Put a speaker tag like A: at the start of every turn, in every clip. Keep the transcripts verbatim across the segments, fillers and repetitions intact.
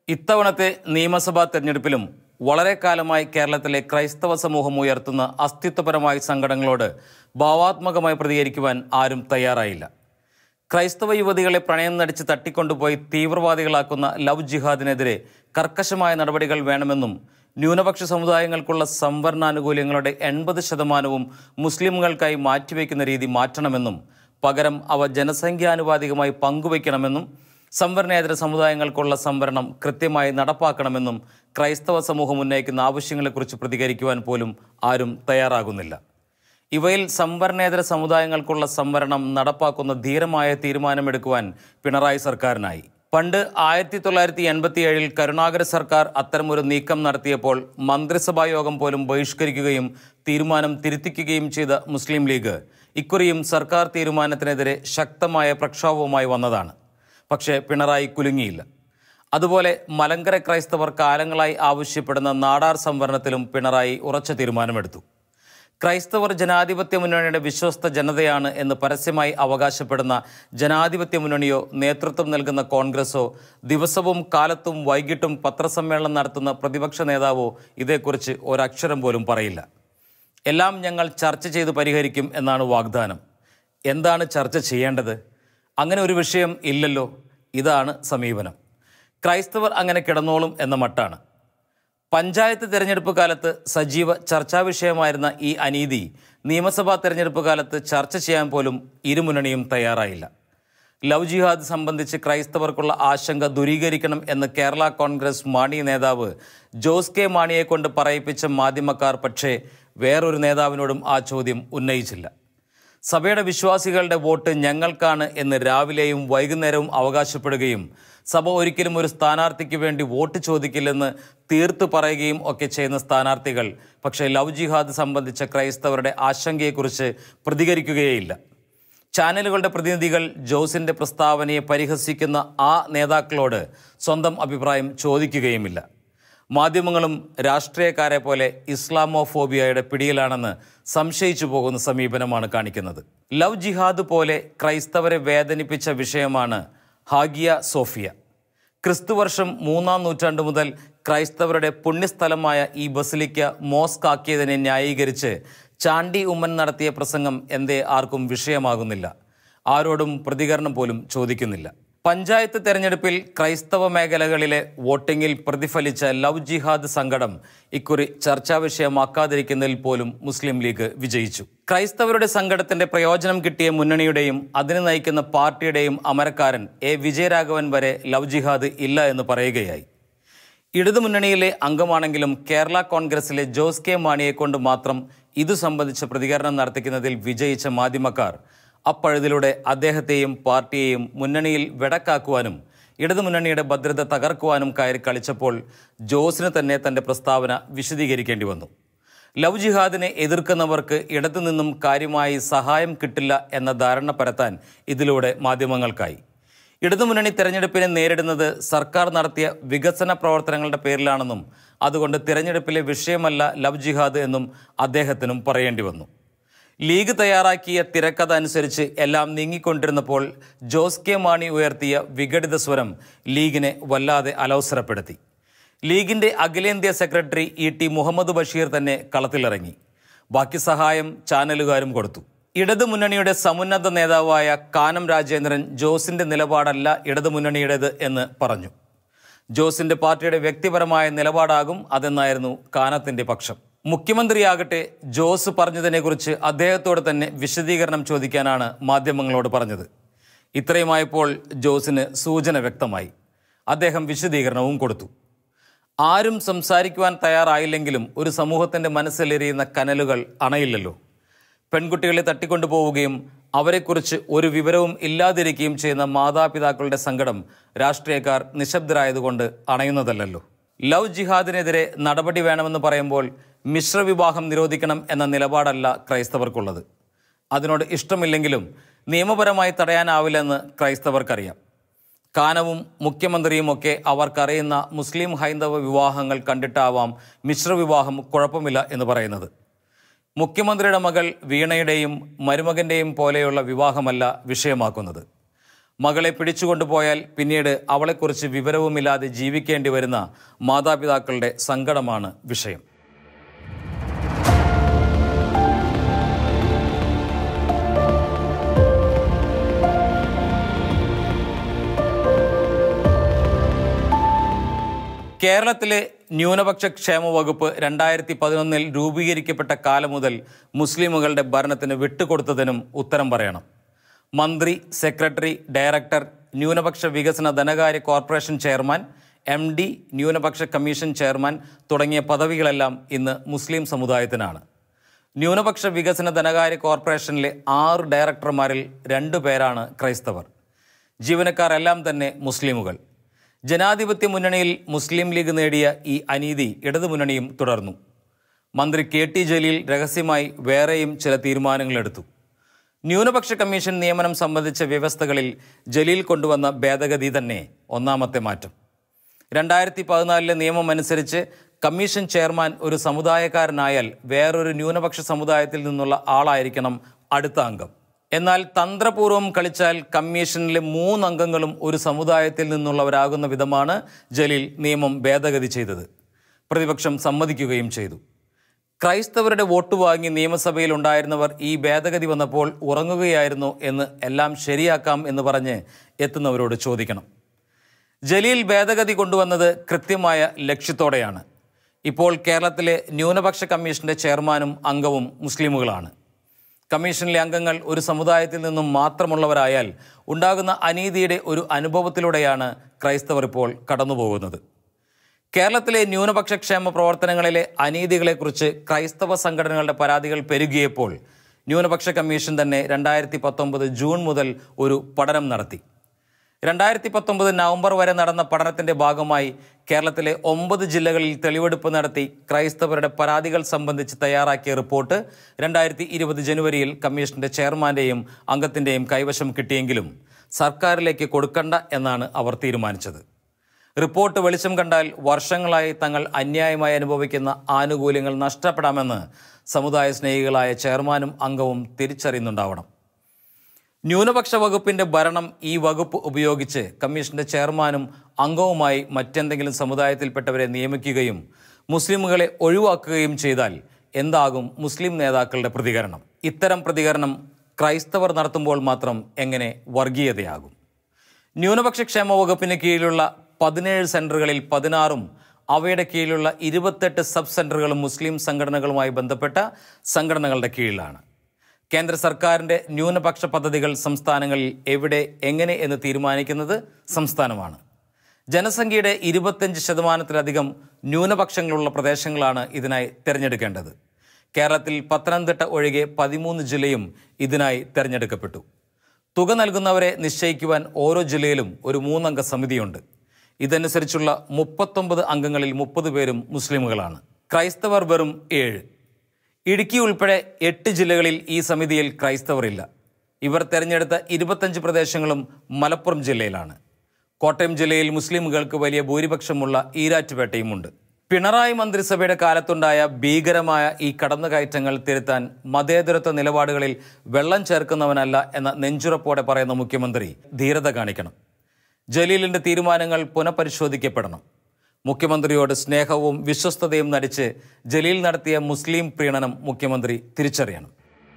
A: ഇത്തവണത്തെ നിയമസഭാ തെരഞ്ഞെടുപ്പിലും വളരെ കാലമായി കേരളത്തിലെ ക്രൈസ്തവ സമൂഹം ഉയർത്തുന്ന അസ്തിത്വപരമായ സങ്കടങ്ങളോട് ഭാവാത്മകമായി പ്രതികരിക്കുവാൻ ആരും തയ്യാറായില്ല. ക്രൈസ്തവ യുവതികളെ പ്രണയം നടിച്ച് തട്ടിക്കൊണ്ടുപോയി തീവ്രവാദികളാക്കുന്ന ലവ് ജിഹാദിനെതിരെ കർക്കശമായ നടപടികൾ വേണമെന്നും ന്യൂനപക്ഷ സമുദായങ്ങൾക്കുള്ള സംവരണാനുകൂല്യങ്ങളുടെ എൺപത് ശതമാനവും മുസ്ലിമുകൾക്കായി മാറ്റിവെക്കുന്ന രീതി മാറ്റണമെന്നും പകരം അവ ജനസംഖ്യാനുപാതികമായി പങ്കുവയ്ക്കണമെന്നും സംവരണേതര സമുദായങ്ങൾക്കുള്ള സംവരണം കൃത്യമായി നടപ്പാക്കണമെന്നും ക്രൈസ്തവ സമൂഹം ഉന്നയിക്കുന്ന ആവശ്യങ്ങളെക്കുറിച്ച് പ്രതികരിക്കുവാൻ പോലും ആരും തയ്യാറാകുന്നില്ല. ഇവയിൽ സംവരണേതര സമുദായങ്ങൾക്കുള്ള സംവരണം നടപ്പാക്കുന്ന ധീരമായ തീരുമാനമെടുക്കുവാൻ പിണറായി സർക്കാരിനായി. പണ്ട് ആയിരത്തി തൊള്ളായിരത്തി എൺപത്തി ഏഴിൽ കരുണാകര സർക്കാർ അത്തരമൊരു നീക്കം നടത്തിയപ്പോൾ മന്ത്രിസഭാ യോഗം പോലും ബഹിഷ്കരിക്കുകയും തീരുമാനം തിരുത്തിക്കുകയും ചെയ്ത മുസ്ലിം ലീഗ് ഇക്കുറിയും സർക്കാർ തീരുമാനത്തിനെതിരെ ശക്തമായ പ്രക്ഷോഭവുമായി വന്നതാണ്. പക്ഷേ പിണറായി കുലുങ്ങിയില്ല. അതുപോലെ മലങ്കര ക്രൈസ്തവർ കാലങ്ങളായി ആവശ്യപ്പെടുന്ന നാടാർ സംവരണത്തിലും പിണറായി ഉറച്ച തീരുമാനമെടുത്തു. ക്രൈസ്തവർ ജനാധിപത്യ മുന്നണിയുടെ വിശ്വസ്ത ജനതയാണ് എന്ന് പരസ്യമായി അവകാശപ്പെടുന്ന ജനാധിപത്യ മുന്നണിയോ നേതൃത്വം നൽകുന്ന കോൺഗ്രസോ ദിവസവും കാലത്തും വൈകിട്ടും പത്രസമ്മേളനം നടത്തുന്ന പ്രതിപക്ഷ നേതാവോ ഇതേക്കുറിച്ച് ഒരക്ഷരം പോലും പറയില്ല. എല്ലാം ഞങ്ങൾ ചർച്ച ചെയ്ത് പരിഹരിക്കും എന്നാണ് വാഗ്ദാനം. എന്താണ് ചർച്ച ചെയ്യേണ്ടത്? അങ്ങനെ ഒരു വിഷയം ഇല്ലല്ലോ. ഇതാണ് സമീപനം. ക്രൈസ്തവർ അങ്ങനെ കിടന്നോളും എന്ന മട്ടാണ്. പഞ്ചായത്ത് തെരഞ്ഞെടുപ്പ് കാലത്ത് സജീവ ചർച്ചാ വിഷയമായിരുന്ന ഈ അനീതി നിയമസഭാ തെരഞ്ഞെടുപ്പ് കാലത്ത് ചർച്ച ചെയ്യാൻ പോലും ഇരുമുന്നണിയും തയ്യാറായില്ല. ലവ് ജിഹാദ് സംബന്ധിച്ച് ക്രൈസ്തവർക്കുള്ള ആശങ്ക ദൂരീകരിക്കണം എന്ന് കേരള കോൺഗ്രസ് മാണി നേതാവ് ജോസ് കെ മാണിയെ കൊണ്ട് പറയിപ്പിച്ച മാധ്യമക്കാർ പക്ഷേ വേറൊരു നേതാവിനോടും ആ ചോദ്യം ഉന്നയിച്ചില്ല. സഭയുടെ വിശ്വാസികളുടെ വോട്ട് ഞങ്ങൾക്കാണ് എന്ന് രാവിലെയും വൈകുന്നേരവും അവകാശപ്പെടുകയും സഭ ഒരിക്കലും ഒരു സ്ഥാനാർത്ഥിക്ക് വേണ്ടി വോട്ട് ചോദിക്കില്ലെന്ന് തീർത്തു പറയുകയും ഒക്കെ ചെയ്യുന്ന സ്ഥാനാർത്ഥികൾ പക്ഷേ ലവ് ജിഹാദ് സംബന്ധിച്ച ക്രൈസ്തവരുടെ ആശങ്കയെക്കുറിച്ച് പ്രതികരിക്കുകയേയില്ല. ചാനലുകളുടെ പ്രതിനിധികൾ ജോസിൻ്റെ പ്രസ്താവനയെ പരിഹസിക്കുന്ന ആ നേതാക്കളോട് സ്വന്തം അഭിപ്രായം ചോദിക്കുകയുമില്ല. മാധ്യമങ്ങളും രാഷ്ട്രീയക്കാരെ പോലെ ഇസ്ലാമോഫോബിയയുടെ പിടിയിലാണെന്ന് സംശയിച്ചു പോകുന്ന സമീപനമാണ് കാണിക്കുന്നത്. ലവ് ജിഹാദ് പോലെ ക്രൈസ്തവരെ വേദനിപ്പിച്ച വിഷയമാണ് ഹാഗിയ സോഫിയ. ക്രിസ്തുവർഷം മൂന്നാം നൂറ്റാണ്ട് മുതൽ ക്രൈസ്തവരുടെ പുണ്യസ്ഥലമായ ഈ ബസിലിക്ക മോസ്ക് ആക്കിയതിനെ ന്യായീകരിച്ച് ചാണ്ടി ഉമ്മൻ നടത്തിയ പ്രസംഗം എന്തേ ആർക്കും വിഷയമാകുന്നില്ല? ആരോടും പ്രതികരണം പോലും ചോദിക്കുന്നില്ല. പഞ്ചായത്ത് തെരഞ്ഞെടുപ്പിൽ ക്രൈസ്തവ മേഖലകളിലെ വോട്ടിങ്ങിൽ പ്രതിഫലിച്ച ലവ് ജിഹാദ് സങ്കടം ഇക്കുറി ചർച്ചാ വിഷയമാക്കാതിരിക്കുന്നതിൽ പോലും മുസ്ലിം ലീഗ് വിജയിച്ചു. ക്രൈസ്തവരുടെ സങ്കടത്തിന്റെ പ്രയോജനം കിട്ടിയ മുന്നണിയുടെയും അതിന് നയിക്കുന്ന പാർട്ടിയുടെയും അമരക്കാരൻ എ വിജയരാഘവൻ വരെ ലവ് ജിഹാദ് ഇല്ല എന്ന് പറയുകയായി. ഇടതുമുന്നണിയിലെ അംഗമാണെങ്കിലും കേരള കോൺഗ്രസിലെ ജോസ് കെ മാണിയെ കൊണ്ട് മാത്രം ഇതു സംബന്ധിച്ച പ്രതികരണം നടത്തിക്കുന്നതിൽ വിജയിച്ച മാധ്യമക്കാർ അപ്പഴുതിലൂടെ അദ്ദേഹത്തെയും പാർട്ടിയെയും മുന്നണിയിൽ വെടക്കാക്കുവാനും ഇടതുമുന്നണിയുടെ ഭദ്രത തകർക്കുവാനും കയറി കളിച്ചപ്പോൾ ജോസിന് തന്നെ തൻ്റെ പ്രസ്താവന വിശദീകരിക്കേണ്ടി വന്നു. ലവ് ജിഹാദിനെ എതിർക്കുന്നവർക്ക് ഇടതുനിന്നും കാര്യമായി സഹായം കിട്ടില്ല എന്ന ധാരണ പരത്താൻ ഇതിലൂടെ മാധ്യമങ്ങൾക്കായി. ഇടതുമുന്നണി തെരഞ്ഞെടുപ്പിനെ നേരിടുന്നത് സർക്കാർ നടത്തിയ വികസന പ്രവർത്തനങ്ങളുടെ പേരിലാണെന്നും അതുകൊണ്ട് തിരഞ്ഞെടുപ്പിലെ വിഷയമല്ല ലവ് ജിഹാദ് എന്നും അദ്ദേഹത്തിനും പറയേണ്ടി വന്നു. ലീഗ് തയ്യാറാക്കിയ തിരക്കഥ അനുസരിച്ച് എല്ലാം നീങ്ങിക്കൊണ്ടിരുന്നപ്പോൾ ജോസ് കെ മാണി ഉയർത്തിയ വിഘടിത സ്വരം ലീഗിനെ വല്ലാതെ അലോസരപ്പെടുത്തി. ലീഗിൻ്റെ അഖിലേന്ത്യാ secretary E T Muhammad Basheer തന്നെ കളത്തിലിറങ്ങി. ബാക്കി സഹായം ചാനലുകാരും കൊടുത്തു. ഇടതുമുന്നണിയുടെ സമുന്നത നേതാവായ കാനം രാജേന്ദ്രൻ ജോസിൻ്റെ നിലപാടല്ല ഇടതുമുന്നണിയുടേത് എന്ന് പറഞ്ഞു. ജോസിൻ്റെ പാർട്ടിയുടെ വ്യക്തിപരമായ നിലപാടാകും അതെന്നായിരുന്നു കാനത്തിൻ്റെ പക്ഷം. മുഖ്യമന്ത്രിയാകട്ടെ ജോസ് പറഞ്ഞതിനെക്കുറിച്ച് അദ്ദേഹത്തോട് തന്നെ വിശദീകരണം ചോദിക്കാനാണ് മാധ്യമങ്ങളോട് പറഞ്ഞത്. ഇത്രയുമായപ്പോൾ ജോസിന് സൂചന വ്യക്തമായി. അദ്ദേഹം വിശദീകരണവും കൊടുത്തു. ആരും സംസാരിക്കുവാൻ തയ്യാറായില്ലെങ്കിലും ഒരു സമൂഹത്തിൻ്റെ മനസ്സിലെറിയുന്ന കനലുകൾ അണയില്ലല്ലോ. പെൺകുട്ടികളെ തട്ടിക്കൊണ്ടുപോവുകയും അവരെക്കുറിച്ച് ഒരു വിവരവും ഇല്ലാതിരിക്കുകയും ചെയ്യുന്ന മാതാപിതാക്കളുടെ സങ്കടം രാഷ്ട്രീയക്കാർ നിശബ്ദരായതുകൊണ്ട് അണയുന്നതല്ലല്ലോ. ലവ് ജിഹാദിനെതിരെ നടപടി വേണമെന്ന് പറയുമ്പോൾ മിശ്രവിവാഹം നിരോധിക്കണം എന്ന നിലപാടല്ല ക്രൈസ്തവർക്കുള്ളത്. അതിനോട് ഇഷ്ടമില്ലെങ്കിലും നിയമപരമായി തടയാനാവില്ലെന്ന് ക്രൈസ്തവർക്കറിയാം. കാനവും മുഖ്യമന്ത്രിയുമൊക്കെ അവർക്കറിയുന്ന മുസ്ലിം ഹൈന്ദവ വിവാഹങ്ങൾ കണ്ടിട്ടാവാം മിശ്രവിവാഹം കുഴപ്പമില്ല എന്ന് പറയുന്നത്. മുഖ്യമന്ത്രിയുടെ മകൾ വീണയുടെയും മരുമകൻ്റെയും പോലെയുള്ള വിവാഹമല്ല വിഷയമാക്കുന്നത്. മകളെ പിടിച്ചുകൊണ്ടുപോയാൽ പിന്നീട് അവളെക്കുറിച്ച് വിവരവുമില്ലാതെ ജീവിക്കേണ്ടി വരുന്ന മാതാപിതാക്കളുടെ സങ്കടമാണ് വിഷയം. കേരളത്തിലെ ന്യൂനപക്ഷ ക്ഷേമ വകുപ്പ് രണ്ടായിരത്തി പതിനൊന്നിൽ രൂപീകരിക്കപ്പെട്ട കാലം മുതൽ മുസ്ലിമുകളുടെ ഭരണത്തിന് വിട്ടുകൊടുത്തതിനും ഉത്തരം പറയണം. മന്ത്രി, സെക്രട്ടറി, ഡയറക്ടർ, ന്യൂനപക്ഷ വികസന ധനകാര്യ കോർപ്പറേഷൻ ചെയർമാൻ, എം ഡി, ന്യൂനപക്ഷ കമ്മീഷൻ ചെയർമാൻ തുടങ്ങിയ പദവികളെല്ലാം ഇന്ന് മുസ്ലിം സമുദായത്തിനാണ്. ന്യൂനപക്ഷ വികസന ധനകാര്യ കോർപ്പറേഷനിലെ ആറ് ഡയറക്ടർമാരിൽ രണ്ടു പേരാണ് ക്രൈസ്തവർ. ജീവനക്കാരെല്ലാം തന്നെ മുസ്ലിമുകൾ. ജനാധിപത്യ മുന്നണിയിൽ മുസ്ലിം ലീഗ് നേടിയ ഈ അനീതി ഇടതുമുന്നണിയും തുടർന്നു. മന്ത്രി കെ ടി ജലീൽ രഹസ്യമായി വേറെയും ചില തീരുമാനങ്ങളെടുത്തു. ന്യൂനപക്ഷ കമ്മീഷൻ നിയമനം സംബന്ധിച്ച വ്യവസ്ഥകളിൽ ജലീൽ കൊണ്ടുവന്ന ഭേദഗതി തന്നെ ഒന്നാമത്തെ മാറ്റം. രണ്ടായിരത്തി പതിനാലിലെ നിയമം അനുസരിച്ച് കമ്മീഷൻ ചെയർമാൻ ഒരു സമുദായക്കാരനായാൽ വേറൊരു ന്യൂനപക്ഷ സമുദായത്തിൽ നിന്നുള്ള ആളായിരിക്കണം അടുത്ത അംഗം. എന്നാൽ തന്ത്രപൂർവ്വം കളിച്ചാൽ കമ്മീഷനിലെ മൂന്നംഗങ്ങളും ഒരു സമുദായത്തിൽ നിന്നുള്ളവരാകുന്ന വിധമാണ് ജലീൽ നിയമം ഭേദഗതി ചെയ്തത്. പ്രതിപക്ഷം സമ്മതിക്കുകയും ചെയ്തു. ക്രൈസ്തവരുടെ വോട്ട് വാങ്ങി നിയമസഭയിൽ ഉണ്ടായിരുന്നവർ ഈ ഭേദഗതി വന്നപ്പോൾ ഉറങ്ങുകയായിരുന്നു എന്ന് എല്ലാം ശരിയാക്കാം എന്ന് പറഞ്ഞ് എത്തുന്നവരോട് ചോദിക്കണം. ജലീൽ ഭേദഗതി കൊണ്ടുവന്നത് കൃത്യമായ ലക്ഷ്യത്തോടെയാണ്. ഇപ്പോൾ കേരളത്തിലെ ന്യൂനപക്ഷ കമ്മീഷന്റെ ചെയർമാനും അംഗവും മുസ്ലിമുകളാണ്. കമ്മീഷനിലെ അംഗങ്ങൾ ഒരു സമുദായത്തിൽ നിന്നും മാത്രമുള്ളവരായാൽ ഉണ്ടാകുന്ന അനീതിയുടെ ഒരു അനുഭവത്തിലൂടെയാണ് ക്രൈസ്തവർ ഇപ്പോൾ കടന്നുപോകുന്നത്. കേരളത്തിലെ ന്യൂനപക്ഷ ക്ഷേമ പ്രവർത്തനങ്ങളിലെ അനീതികളെക്കുറിച്ച് ക്രൈസ്തവ സംഘടനകളുടെ പരാതികൾ പെരുകിയപ്പോൾ ന്യൂനപക്ഷ കമ്മീഷൻ തന്നെ രണ്ടായിരത്തി പത്തൊമ്പത് ജൂൺ മുതൽ ഒരു പഠനം നടത്തി. രണ്ടായിരത്തി പത്തൊമ്പത് നവംബർ വരെ നടന്ന പഠനത്തിന്റെ ഭാഗമായി കേരളത്തിലെ ഒമ്പത് ജില്ലകളിൽ തെളിവെടുപ്പ് നടത്തി ക്രൈസ്തവരുടെ പരാതികൾ സംബന്ധിച്ച് തയ്യാറാക്കിയ റിപ്പോർട്ട് രണ്ടായിരത്തി ഇരുപത് ജനുവരിയിൽ കമ്മീഷന്റെ ചെയർമാന്റെയും അംഗത്തിന്റെയും കൈവശം കിട്ടിയെങ്കിലും സർക്കാരിലേക്ക് കൊടുക്കണ്ട എന്നാണ് അവർ തീരുമാനിച്ചത്. റിപ്പോർട്ട് വെളിച്ചം കണ്ടാൽ വർഷങ്ങളായി തങ്ങൾ അന്യായമായി അനുഭവിക്കുന്ന ആനുകൂല്യങ്ങൾ നഷ്ടപ്പെടാമെന്ന് സമുദായ സ്നേഹികളായ ചെയർമാനും അംഗവും തിരിച്ചറിയുന്നുണ്ടാവണം. ന്യൂനപക്ഷ വകുപ്പിന്റെ ഭരണം ഈ വകുപ്പ് ഉപയോഗിച്ച് കമ്മീഷന്റെ ചെയർമാനും അംഗവുമായി മറ്റെന്തെങ്കിലും സമുദായത്തിൽപ്പെട്ടവരെ നിയമിക്കുകയും മുസ്ലിമുകളെ ഒഴിവാക്കുകയും ചെയ്താൽ എന്താകും മുസ്ലിം നേതാക്കളുടെ പ്രതികരണം? ഇത്തരം പ്രതികരണം ക്രൈസ്തവർ നടത്തുമ്പോൾ മാത്രം എങ്ങനെ വർഗീയതയാകും? ന്യൂനപക്ഷ ക്ഷേമ വകുപ്പിന് കീഴിലുള്ള പതിനേഴ് സെന്ററുകളിൽ പതിനാറും അവയുടെ കീഴിലുള്ള ഇരുപത്തെട്ട് സബ് സെന്ററുകളും മുസ്ലിം സംഘടനകളുമായി ബന്ധപ്പെട്ട സംഘടനകളുടെ കീഴിലാണ്. കേന്ദ്ര സർക്കാരിൻ്റെ ന്യൂനപക്ഷ പദ്ധതികൾ സംസ്ഥാനങ്ങളിൽ എവിടെ, എങ്ങനെ എന്ന് തീരുമാനിക്കുന്നത് സംസ്ഥാനമാണ്. ജനസംഖ്യയുടെ ഇരുപത്തഞ്ച് ശതമാനത്തിലധികം ന്യൂനപക്ഷങ്ങളുള്ള പ്രദേശങ്ങളാണ് ഇതിനായി തിരഞ്ഞെടുക്കേണ്ടത്. കേരളത്തിൽ പത്തനംതിട്ട ഒഴികെ പതിമൂന്ന് ജില്ലയും ഇതിനായി തിരഞ്ഞെടുക്കപ്പെട്ടു. തുക നൽകുന്നവരെ നിശ്ചയിക്കുവാൻ ഓരോ ജില്ലയിലും ഒരു മൂന്നംഗ സമിതിയുണ്ട്. ഇതനുസരിച്ചുള്ള മുപ്പത്തൊമ്പത് അംഗങ്ങളിൽ മുപ്പത് പേരും മുസ്ലിമുകളാണ്. ക്രൈസ്തവർ വെറും ഏഴ്. ഇടുക്കി ഉൾപ്പെടെ എട്ട് ജില്ലകളിൽ ഈ സമിതിയിൽ ക്രൈസ്തവരില്ല. ഇവർ തെരഞ്ഞെടുത്ത ഇരുപത്തഞ്ച് പ്രദേശങ്ങളും മലപ്പുറം ജില്ലയിലാണ്. കോട്ടയം ജില്ലയിൽ മുസ്ലിമുകൾക്ക് വലിയ ഭൂരിപക്ഷമുള്ള ഈരാറ്റുപേട്ടയുമുണ്ട്. പിണറായി മന്ത്രിസഭയുടെ കാലത്തുണ്ടായ ഭീകരമായ ഈ കടന്നുകയറ്റങ്ങൾ തിരുത്താൻ മതേതരത്വ നിലപാടുകളിൽ വെള്ളം ചേർക്കുന്നവനല്ല എന്ന നെഞ്ചുറപ്പോടെ പറയുന്ന മുഖ്യമന്ത്രി ധീരത കാണിക്കണം. ജലീലിന്റെ തീരുമാനങ്ങൾ പുനഃപരിശോധിക്കപ്പെടണം. മുഖ്യമന്ത്രിയോട് സ്നേഹവും വിശ്വസ്തതയും നടിച്ച് ജലീൽ നടത്തിയ മുസ്ലിം പ്രീണനം മുഖ്യമന്ത്രി തിരിച്ചറിയണം.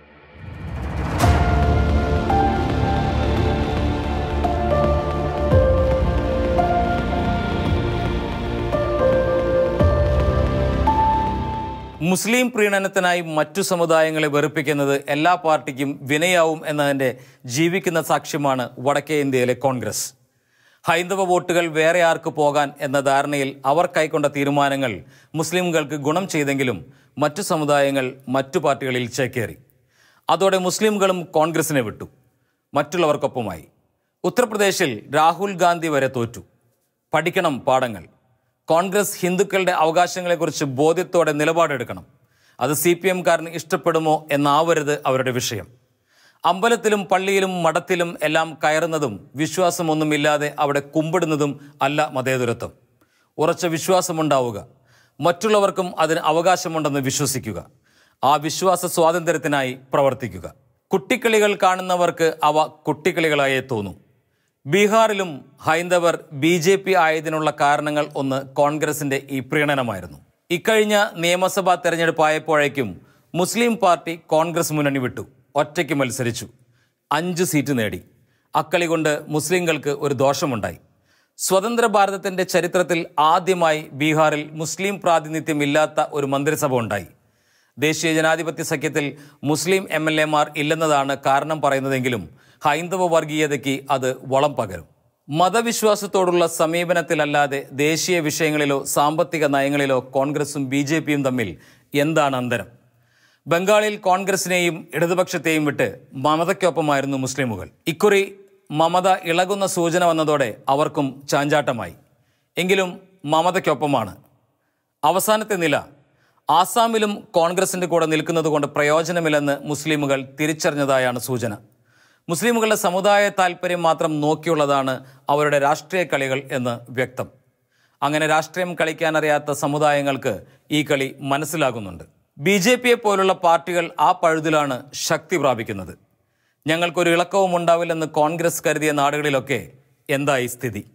A: മുസ്ലിം പ്രീണനത്തിനായി മറ്റു സമുദായങ്ങളെ വെറുപ്പിക്കുന്നത് എല്ലാ പാർട്ടിക്കും വിനയാവും എന്നതിൻ്റെ ജീവിക്കുന്ന സാക്ഷ്യമാണ് വടക്കേ ഇന്ത്യയിലെ കോൺഗ്രസ്. ഹൈന്ദവ വോട്ടുകൾ വേറെ ആർക്ക് പോകാൻ എന്ന ധാരണയിൽ അവർ കൈക്കൊണ്ട തീരുമാനങ്ങൾ മുസ്ലിംകൾക്ക് ഗുണം ചെയ്തെങ്കിലും മറ്റു സമുദായങ്ങൾ മറ്റു പാർട്ടികളിൽ ചേക്കേറി. അതോടെ മുസ്ലിംകളും കോൺഗ്രസിനെ വിട്ടു, മറ്റുള്ളവർക്കൊപ്പമായി. ഉത്തർപ്രദേശിൽ രാഹുൽ ഗാന്ധി വരെ തോറ്റു. പഠിക്കണം പാഠങ്ങൾ. കോൺഗ്രസ് ഹിന്ദുക്കളുടെ അവകാശങ്ങളെക്കുറിച്ച് ബോധ്യത്തോടെ നിലപാടെടുക്കണം. അത് സി പി എംകാരന് ഇഷ്ടപ്പെടുമോ എന്നാവരുത് അവരുടെ വിഷയം. അമ്പലത്തിലും പള്ളിയിലും മഠത്തിലും എല്ലാം കയറുന്നതും വിശ്വാസമൊന്നുമില്ലാതെ അവിടെ കുമ്പിടുന്നതും അല്ല മതേതരത്വം. ഉറച്ച വിശ്വാസമുണ്ടാവുക, മറ്റുള്ളവർക്കും അതിന് അവകാശമുണ്ടെന്ന് വിശ്വസിക്കുക, ആ വിശ്വാസ സ്വാതന്ത്ര്യത്തിനായി പ്രവർത്തിക്കുക. കുട്ടിക്കളികൾ കാണുന്നവർക്ക് അവ കുട്ടിക്കളികളായേ തോന്നും. ബീഹാറിലും ഹൈന്ദവർ ബി ജെ പി ആയതിനുള്ള കാരണങ്ങൾ ഒന്ന് കോൺഗ്രസിന്റെ ഈ പ്രീണനമായിരുന്നു. ഇക്കഴിഞ്ഞ നിയമസഭാ തെരഞ്ഞെടുപ്പായപ്പോഴേക്കും മുസ്ലിം പാർട്ടി കോൺഗ്രസ് മുന്നണി വിട്ടു, ഒറ്റയ്ക്ക് മത്സരിച്ചു, അഞ്ച് സീറ്റ് നേടി. അക്കളി കൊണ്ട് മുസ്ലിങ്ങൾക്ക് ഒരു ദോഷമുണ്ടായി. സ്വതന്ത്ര ഭാരതത്തിന്റെ ചരിത്രത്തിൽ ആദ്യമായി ബീഹാറിൽ മുസ്ലിം പ്രാതിനിധ്യമില്ലാത്ത ഒരു മന്ത്രിസഭ ഉണ്ടായി. ദേശീയ ജനാധിപത്യ സഖ്യത്തിൽ മുസ്ലിം എം എൽ എമാർ ഇല്ലെന്നതാണ് കാരണം പറയുന്നതെങ്കിലും ഹൈന്ദവ വർഗീയതയ്ക്ക് അത് വളം പകരും. മതവിശ്വാസത്തോടുള്ള സമീപനത്തിലല്ലാതെ ദേശീയ വിഷയങ്ങളിലോ സാമ്പത്തിക നയങ്ങളിലോ കോൺഗ്രസും ബി ജെ പിയും തമ്മിൽ എന്താണ് അന്തരം? ബംഗാളിൽ കോൺഗ്രസിനെയും ഇടതുപക്ഷത്തെയും വിട്ട് മമതയ്ക്കൊപ്പമായിരുന്നു മുസ്ലിമുകൾ. ഇക്കുറി മമത ഇളകുന്ന സൂചന വന്നതോടെ അവർക്കും ചാഞ്ചാട്ടമായി. എങ്കിലും മമതയ്ക്കൊപ്പമാണ്. അവസാനത്തെ നില ആസാമിലും കോൺഗ്രസിൻ്റെ കൂടെ നിൽക്കുന്നത് കൊണ്ട് പ്രയോജനമില്ലെന്ന് മുസ്ലിമുകൾ തിരിച്ചറിഞ്ഞതായാണ് സൂചന. മുസ്ലിമുകളുടെ സമുദായ താൽപ്പര്യം മാത്രം നോക്കിയുള്ളതാണ് അവരുടെ രാഷ്ട്രീയ കളികൾ എന്ന് വ്യക്തം. അങ്ങനെ രാഷ്ട്രീയം കളിക്കാനറിയാത്ത സമുദായങ്ങൾക്ക് ഈ കളി മനസ്സിലാകുന്നുണ്ട്. ബി ജെ പിയെ പോലുള്ള പാർട്ടികൾ ആ പഴുതിലാണ് ശക്തി പ്രാപിക്കുന്നത്. ഞങ്ങൾക്കൊരു ഇളക്കവും ഉണ്ടാവില്ലെന്ന് കോൺഗ്രസ് കരുതിയ നാടുകളിലൊക്കെ എന്തായി സ്ഥിതി?